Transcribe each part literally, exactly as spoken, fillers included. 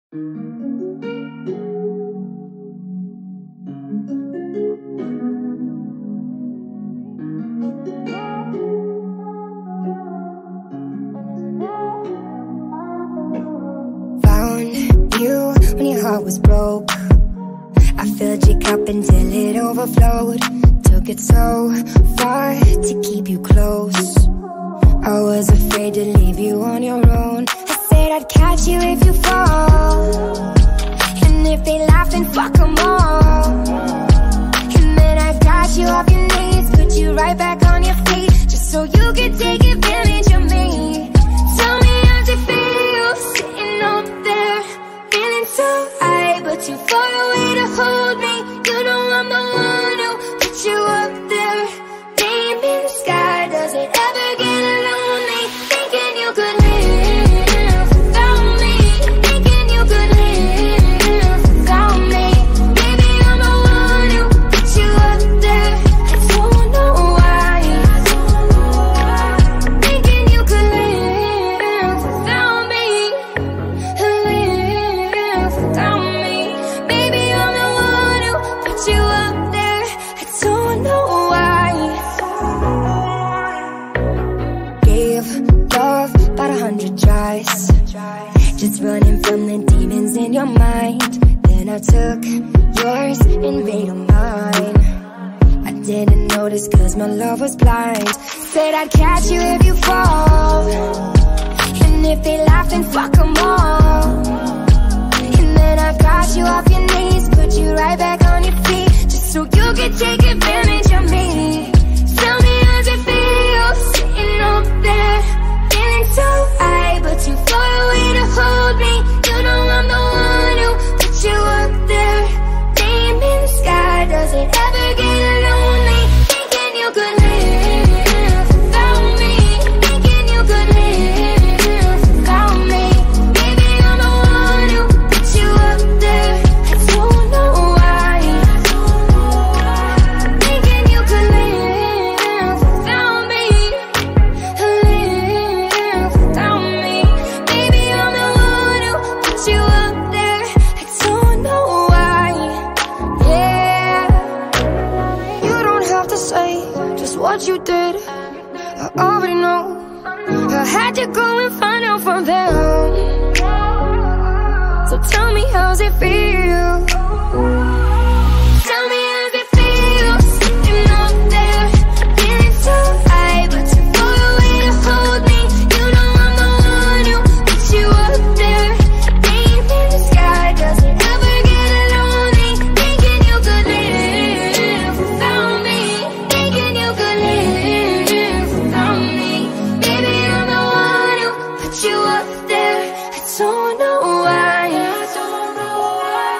When your heart was broke, I filled your cup until it overflowed. Took it so far to keep you close. I was afraid to leave you on your own. I said I'd catch you if you fall, and if they laugh then fuck them all. And then I got you off your knees, put you right back on your feet, just so you could take advantage of me. Tell me how's it feel, sitting up there, feeling so high, but too far away to hold me. You know I'm the one who put you up there, name in the sky. Does it ever get lonely, thinking you could live without me, thinking you could live without me? Baby, I'm the one who put you up there. I don't know why, thinking you could live without me, live without me. Baby, I'm the one who put you up there. I don't know why. Gave love about a hundred tries, just running from the demons in your mind. Then I took yours and made them mine. I didn't notice cause my love was blind. Said I'd catch you if you fall, and if they laugh then fuck them all. And then I got you off your knees, put you right back on your feet, just so you could take advantage of me. Tell me how's it feel, sitting up there, feeling so high, but too far away to hold me. You know I'm the one who put you up there, name in the sky. Does it ever get lonely, thinking you could live without me, thinking you could live without me? Baby, I'm the one who put you up there. I don't know why, thinking you could live without me, live without me. Baby, I'm the one who put you up there. I don't know why, yeah. You don't have to say just what you did, I already know. I had to go and find out from them. So tell me how's it feel, tell me how's it feel, sitting up there, feeling so high, but too far away to hold me. You know I'm the one who put you up there, name in the sky. Does it ever get lonely, thinking you could live without me, thinking you could live without me? Baby, I'm the one who put you up there. I don't know why, I don't know why.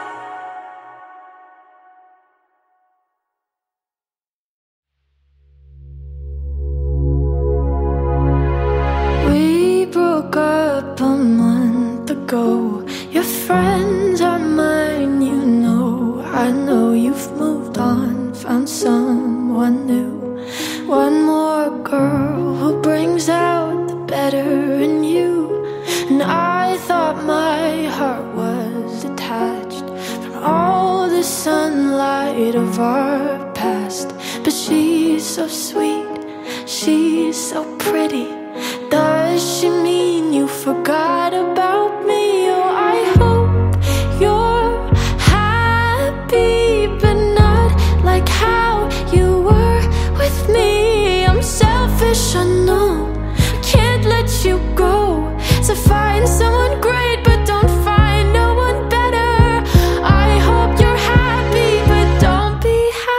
We broke up a month ago. Your friends are mine, you know. I know you've moved on, found someone new. One more girl who brings out the better in you. And I thought my heart was detached from all the sunlight of our past. But she's so sweet, she's so pretty. Does she mean you forgot about me? Oh, I hope you're happy, but not like how you were with me. I'm selfish, I know, I can't let you go. So find someone great, but don't find no one better. I hope you're happy, but don't be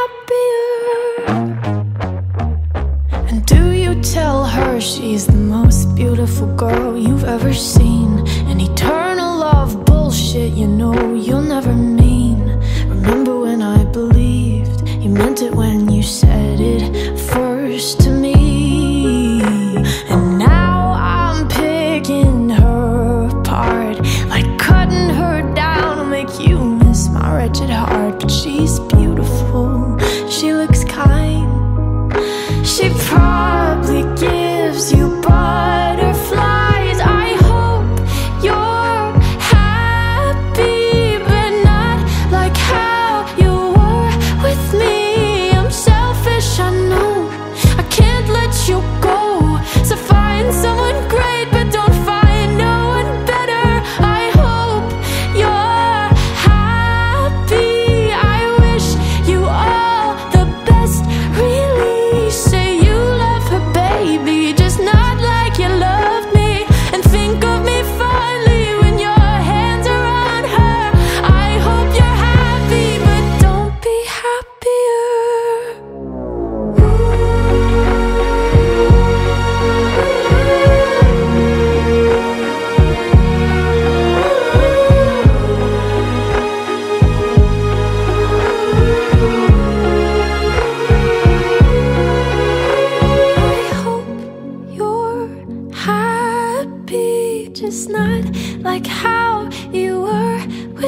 happier. And do you tell her she's the most beautiful girl you've ever seen?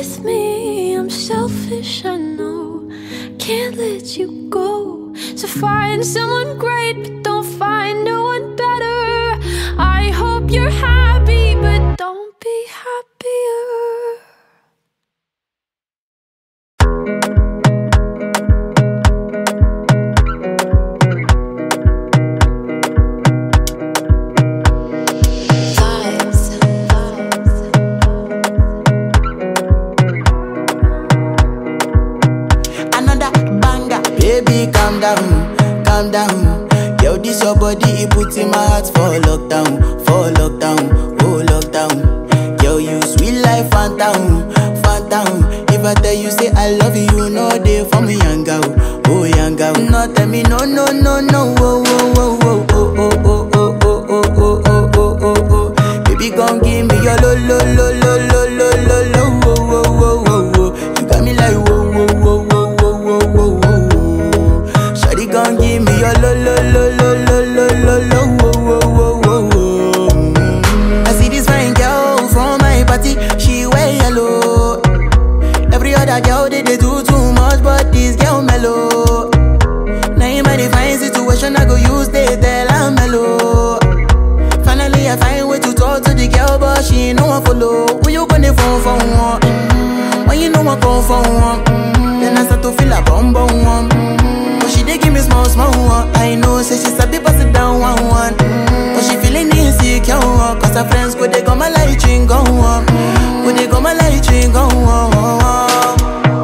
with me. I'm selfish, I know. Can't let you go. So find someone great, but don't find no one better. I hope you're happy, but don't be happier. Baby, calm down, calm down. Yo, this your body, it puts in my heart for lockdown, for lockdown, oh lockdown. Yo, you sweet life, phantom, phantom. If I tell you say I love you, no day for me, young girl, oh young girl. No tell me no, no, no, no, oh, oh, oh, oh, oh, oh, oh, oh, oh, oh, oh, oh, oh, oh. Baby, gon' give me your lo, lo, lo, lo, lo, lo, lo, lo, oh, oh, oh, oh, oh. You got me like whoa, whoa, whoa, whoa, whoa, whoa, whoa. Gon' give me your lo lo lo lo lo lo lo lo wo wo wo wo wo. Mm. I see this fine girl from my party, she wear yellow. Every other girl they, they do too much, but this girl mellow. Now in my divine situation, I go use they tell I'm mellow. Finally I find way to talk to the girl, but she ain't no one follow. Who you gonna phone for one? Mm. When you know I come for one, mm. Then I start to feel a bum bum one. She dey give me small, small one. I know, say she sabi pass it down one, one. Mm. But she feeling insecure, one. Cause her friends go they go my light ring go on. Go they go my light ring go on.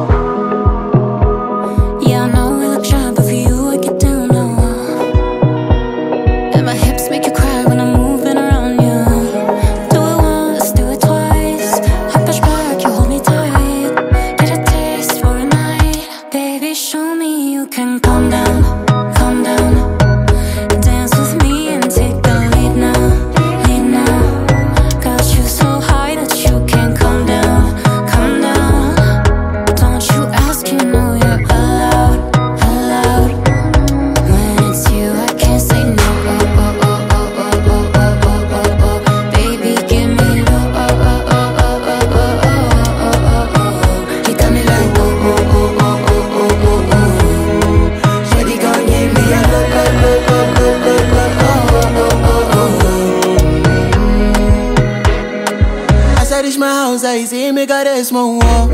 Yeah, I know we look shy, but for you I get down low. And my hips make you cry when I'm moving around you. Do it once, do it twice. I push back, you hold me tight. Get a taste for a night. Baby, show me you can calm down, calm down. Dance with me and take the lead now, lead now. Got you so high that you can't calm down, calm down. Don't you ask, you know you're allowed, allowed. When it's you, I can't say no. Oh, oh, oh, oh, oh, oh, oh, oh, oh. Baby, give me low. Oh, oh, oh, oh, oh, oh, oh, oh, oh. You got me like whoa, whoa, whoa, whoa, whoa, whoa, whoa. Shawty gon' give me a lo lo lo lo lo lo lo oh oh oh oh. As I reach my house, I see me got a small wall.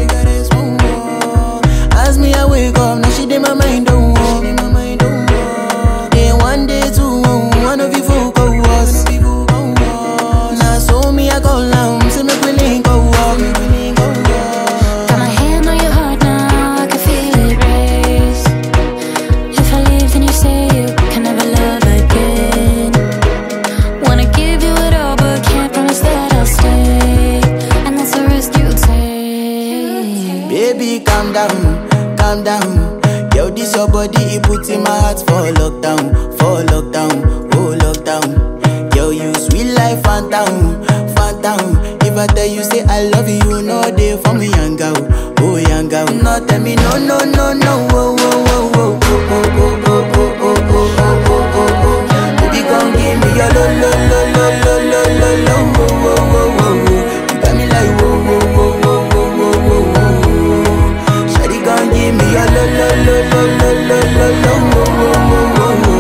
As me I wake up, now she did my mind don't walk. Then one day two, one of you folk go was. Now so me I go down, see me willing go walk. Got my hand on your heart now, I can feel it race. If I leave, then you say you can never love again. Wanna give you it all, but can't promise that I'll stay. And that's the risk you take. Baby, calm down, calm down. Yo, this your body, it puts in my heart for lockdown, for lockdown, oh lockdown. Yo, you sweet life, phantom, phantom. If I tell you say I love you, no day for me, young girl, oh young girl. No tell me no, no, no, no, oh, oh, oh, oh, oh, oh, oh, oh, oh, oh, oh, oh, oh, oh. Baby, gon' give me your lo, lo, lo, lo, lo, lo, lo, lo, oh, oh, oh, oh, oh. You got me like whoa, whoa, whoa, whoa, whoa, whoa, whoa, whoa. Shawty gon' give me your lo, lo, lo, lo, lo, lo, lo, lo, oh, oh, oh, oh, oh.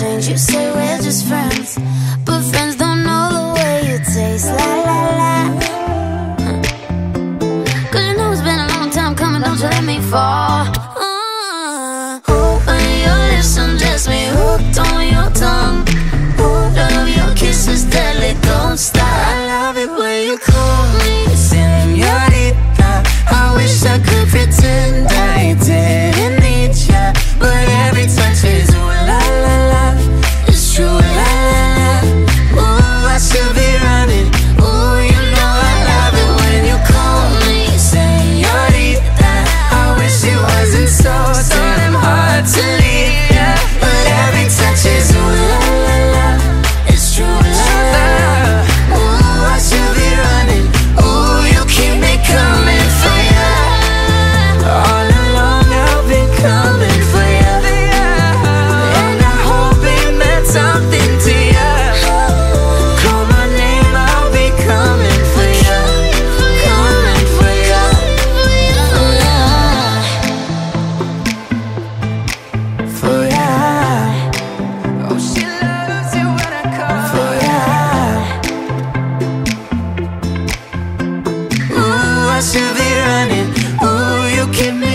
change. You say we're just friends, but friends don't know the way you taste. La la la. Cause you know it's been a long time coming, don't you let me fall. uh, When your lips undress me, hooked on your tongue. Love your kisses deadly, don't stop. I love it when you call me señorita. I wish I could pretend I didn't need ya, but every touch is ooh la la la. It's true, la la la. Ooh, I should be running. Ooh, you know I love it when you call me señorita. I wish it wasn't so, so damn hard to leave ya, but every touch is ooh la la la. It's true, la la la. Ooh, I should be running. Ooh, you keep me coming for ya. All along I've been coming for ya, and I hope it meant something to ya. Call my name, I'll be coming for ya, coming for ya, for ya. Oh, she loves it when I call for ya. Ooh, I should be running. Ooh, you keep me